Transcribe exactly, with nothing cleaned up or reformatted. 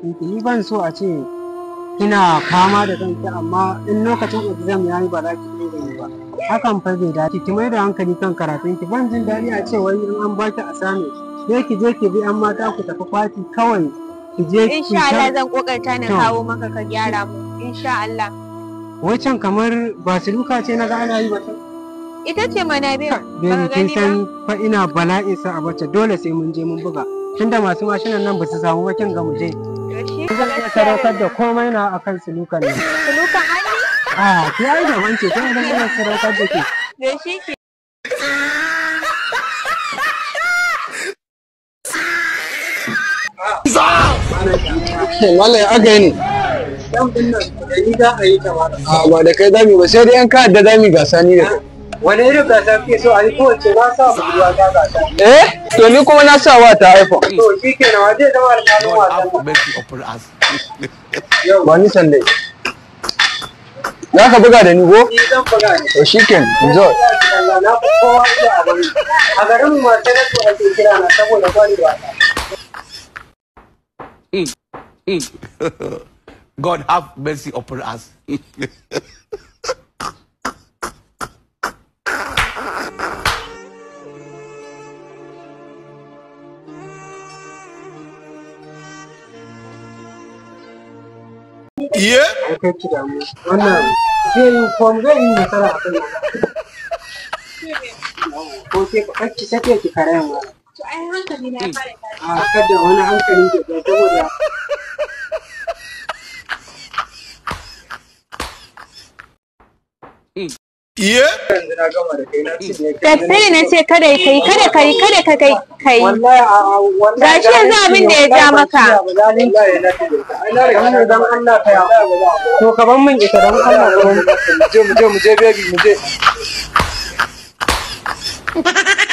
karatunki. Ni ban so a ce kina fama da kanki amma in lokacin exam ya yi ba za ki iya yi ba. Hakan fa bai dace, ki mai da hankali kan karatunki. Ban jin daɗi a ce wai in an baki assignment sai ki je ki bi an mata ku tafi fati kawai ki je ki insha Allah zan kokarta na kawo maka ka gyara mu insha Allah. Wacan kamar basiluka ce na ga ana yi wata. Ita ce mana bai Baby kin san fa ina bala'in sa a bacce dole sai mun je mun buga. Tunda masu mashinan nan ba su samu ba kin ga mu je. Zan iya sadaukar da komai na akan sulukan nan. Sulukan hannu? Ah, ki ai da wance kin ga ina sadaukar da ke. Da shi ke. Mallam ya aka yi ne? Dan din nan da ni za a yi ta ba. A ba da kai zami ba sai dai an ka da zami gasa ni da kai. Wani irin gasa ke so a yi kowace na sa budurwa ta gasa. Eh? To ni kuma na sa wa ta iPhone. To shi ke na waje zama da kanun wasan. Ba ni sande. Za ka buga da ni ko? Ni zan buga ne. To shi ke, enjoy. Na fi kowa iya a bari. A garin mu masu na so ake kira na saboda kwarewa ta. God have mercy upon us. Yeah. Kai ki damu. Wannan zai yi form zai yi nasara a kai. Ko ke ka ki sake ki karayan wa. To ai hankali na fara tashi. A kada wani hankali da ya saboda Yeah. Gaske na ce kada kai kada kai kada ka kai kai. wallahi a wallahi Gashi yanzu abin da ya ja maka. Dan Allah ka ya. To ka ban min ita dan Allah ka ban. Mu je mu je mu je baby mu je.